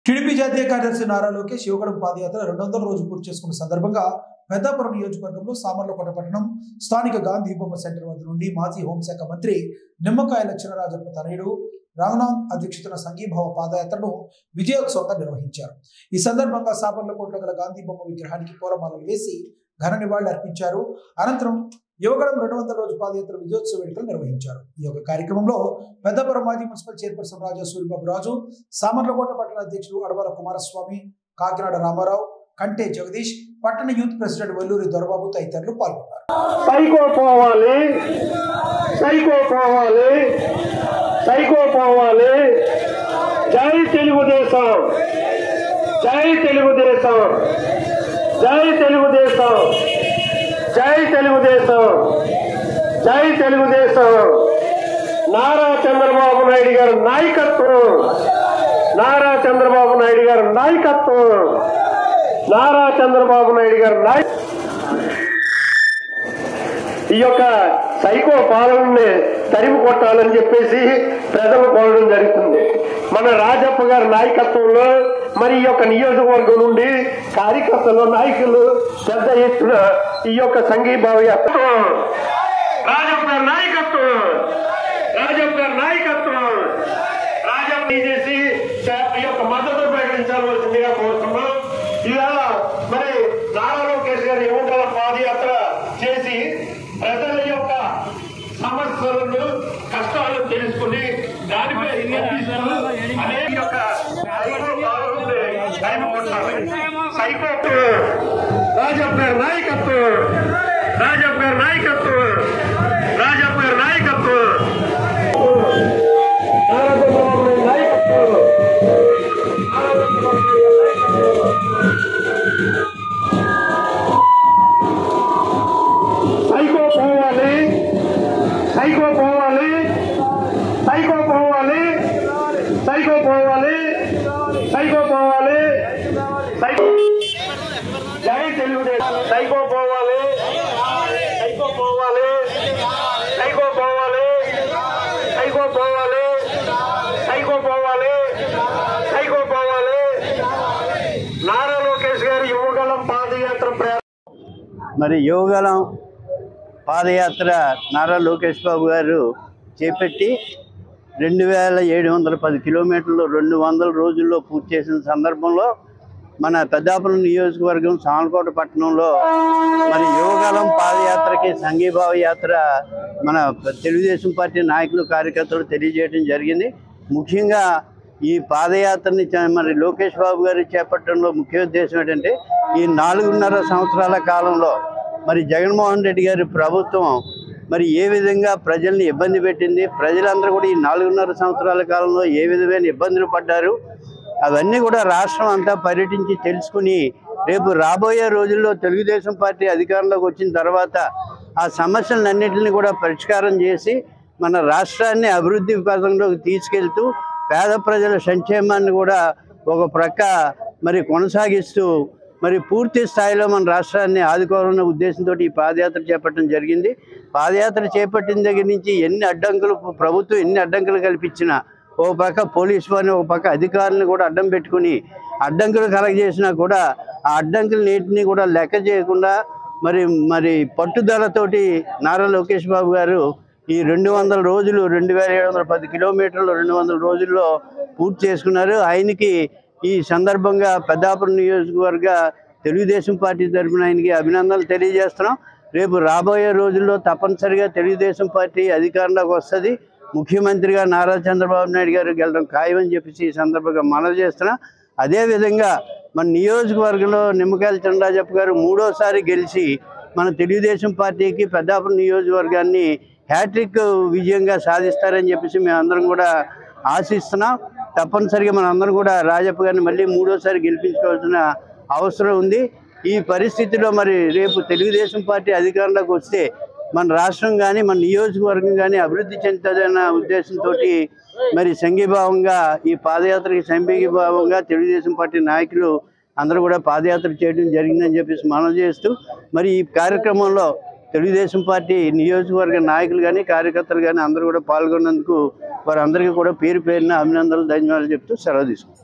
TDP జాతీయ కార్యదర్శి నారా లోకేష్ యువగడం పాదయాత్ర 200 రోజు పూర్తి చేసుకున్న సందర్భంగా పెద్దాపురం నియోజకవర్గంలో సామర్లకోట పట్టణం స్థానిక గాంధీ బొమ్మ సెంటర్ వద్ద నుండి మాజీ హోంశాఖ మంత్రి నిమ్మకాయల చినరాజప్ప తనయుడు రంగనాథ్ అధ్యక్షతన సంఘీభావ పాదయాత్రను విజయోత్సవంగా నిర్వహించారు। ఈ సందర్భంగా సామర్లకోటలో గల గాంధీ బొమ్మ విగ్రహానికి పూలమాలలు వేసి ఘన నివాళులు అర్పించారు। అనంతరం యువగడం 200 రోజు పాదయాత్ర విజయోత్సవ వేడుకలు నిర్వహించారు। ఈ యొక్క కార్యక్రమంలో పెద్దపురం మాజీ మున్సిపల్ చైర్పర్సన్ రాజా సూరిబాబు రాజు, సామర్లకోట పట్టణ అధ్యక్షుడు అడవల కుమారస్వామి, కాకినాడ రామారావు, కంటే జగదీష్, పట్టణ యూత్ ప్రెసిడెంట్ వల్లూరి దొరబాబు తదితరులు పాల్గొన్నారు। సైకో పోవాలి, సైకో పోవాలి, సైకో పోవాలి। జై తెలుగుదేశం, జై తెలుగుదేశం, జై తెలుగుదేశం, జై తెలుగుదేశం, జై తెలుగుదేశం। నారా చంద్రబాబు నాయుడు గారి నాయకత్వం, నారా చంద్రబాబు నాయుడు గారి నాయకత్వం, నారా చంద్రబాబు నాయుడు గారి ఈ యొక్క సైకో పాలనని తరిమి కొట్టాలని చెప్పేసి ప్రజలు కోరడం జరుగుతుంది। మన రాజప్ప గారి నాయకత్వంలో మరి ఈ యొక్క నియోజకవర్గం నుండి కార్యకర్తలు, నాయకులు పెద్ద ఎత్తున ఈ యొక్క సంఘీభావ యాత్ర రాజప్ప గారి నాయకత్వం, రాజప్ప గారి నాయకత్వం, రాజప్ప చేసి ఈ యొక్క మద్దతు ప్రకటించవలసిందిగా కోరుతున్నాం। ఇవాళ మరి నారా లోకేష్ గారి యువకుల పాదయాత్ర చేసి ప్రజల యొక్క సమస్యలను, కష్టాలను తెలుసుకుని దానిపై అనేక యొక్క రాజప్ప గారి నాయకత్వం, రాజప్ప గారి నాయకత్వం, రాజప్ప గారి నాయకత్వం, నాయకత్వం, సైకో పోవాలి, సైకో పోవాలి, సైకో పోవాలి, సైకో పోవాలి, సైకో పోవాలి, సైకో జై తెలుగుదేశం, సైకో పోవాలి, సైకో పోవాలి, సైకో పోవాలి, సైకో పోవాలి, సైకో పోవాలి, సైకో పోవాలి। నారా లోకేష్ గారి యువగలం పాదయాత్ర మరి యువగలం పాదయాత్ర నారా లోకేష్ బాబు గారు చేపట్టి 2710 కిలోమీటర్లు 200 రోజుల్లో పూర్తి చేసిన సందర్భంలో మన పెద్దాపురం నియోజకవర్గం సామర్లకోట పట్టణంలో మరి యువగలం పాదయాత్రకి సంఘీభావ యాత్ర మన తెలుగుదేశం పార్టీ నాయకులు, కార్యకర్తలు తెలియజేయడం జరిగింది। ముఖ్యంగా ఈ పాదయాత్రని మరి లోకేష్ బాబు గారు చేపట్టడంలో ముఖ్య ఉద్దేశం ఏంటంటే ఈ 4.5 సంవత్సరాల కాలంలో మరి జగన్మోహన్ రెడ్డి గారి ప్రభుత్వం మరి ఏ విధంగా ప్రజల్ని ఇబ్బంది పెట్టింది, ప్రజలందరూ కూడా ఈ 4.5 సంవత్సరాల కాలంలో ఏ విధమైన ఇబ్బందులు పడ్డారు, అవన్నీ కూడా రాష్ట్రం అంతా పర్యటించి తెలుసుకుని రేపు రాబోయే రోజుల్లో తెలుగుదేశం పార్టీ అధికారంలోకి వచ్చిన తర్వాత ఆ సమస్యలన్నింటినీ కూడా పరిష్కారం చేసి మన రాష్ట్రాన్ని అభివృద్ధి పథంలోకి తీసుకెళ్తూ పేద ప్రజల సంక్షేమాన్ని కూడా ఒక ప్రక్క మరి కొనసాగిస్తూ మరి పూర్తి స్థాయిలో మన రాష్ట్రాన్ని ఆదుకోవాలన్న ఉద్దేశంతో ఈ పాదయాత్ర చేపట్టడం జరిగింది। పాదయాత్ర చేపట్టిన దగ్గర నుంచి ఎన్ని అడ్డంకులు ప్రభుత్వం ఎన్ని అడ్డంకులు కల్పించినా ఓ పక్క పోలీసు వారిని, ఒక పక్క అధికారులను కూడా అడ్డం పెట్టుకుని అడ్డంకులు కలగజేసినా కూడా ఆ అడ్డంకులన్నింటినీ కూడా లెక్క చేయకుండా మరి పట్టుదలతోటి నారా లోకేష్ బాబు గారు ఈ 200 రోజులు 2710 కిలోమీటర్లు 200 రోజుల్లో పూర్తి చేసుకున్నారు। ఆయనకి ఈ సందర్భంగా పెద్దాపురం నియోజకవర్గ తెలుగుదేశం పార్టీ తరఫున ఆయనకి అభినందనలు తెలియజేస్తున్నాం। రేపు రాబోయే రోజుల్లో తప్పనిసరిగా తెలుగుదేశం పార్టీ అధికారంలోకి వస్తుంది, ముఖ్యమంత్రిగా నారా చంద్రబాబు నాయుడు గారు గెలడం ఖాయమని చెప్పేసి ఈ సందర్భంగా మనవి చేస్తున్నాం। అదేవిధంగా మన నియోజకవర్గంలో నిమ్మకాయల చినరాజప్ప గారు 3వసారి గెలిచి మన తెలుగుదేశం పార్టీకి పెద్దాపురం నియోజకవర్గాన్ని హ్యాట్రిక్ విజయంగా సాధిస్తారని చెప్పేసి మేమందరం కూడా ఆశిస్తున్నాం। తప్పనిసరిగా మనందరం కూడా రాజప్ప గారిని మళ్ళీ 3వసారి గెలిపించుకోవాల్సిన అవసరం ఉంది। ఈ పరిస్థితిలో మరి రేపు తెలుగుదేశం పార్టీ అధికారంలోకి వస్తే మన రాష్ట్రం కానీ మన నియోజకవర్గం కానీ అభివృద్ధి చెందుతుందన్న ఉద్దేశంతో మరి సంఘీభావంగా ఈ పాదయాత్రకి సంఘీభావంగా తెలుగుదేశం పార్టీ నాయకులు అందరూ కూడా పాదయాత్ర చేయడం జరిగిందని చెప్పేసి మనవి చేస్తూ మరి ఈ కార్యక్రమంలో తెలుగుదేశం పార్టీ నియోజకవర్గ నాయకులు కానీ కార్యకర్తలు కానీ అందరూ కూడా పాల్గొన్నందుకు వారందరికీ కూడా పేరు పేరున అభినందనలు, ధన్యవాదాలు చెప్తూ సెలవు తీసుకుంటాం।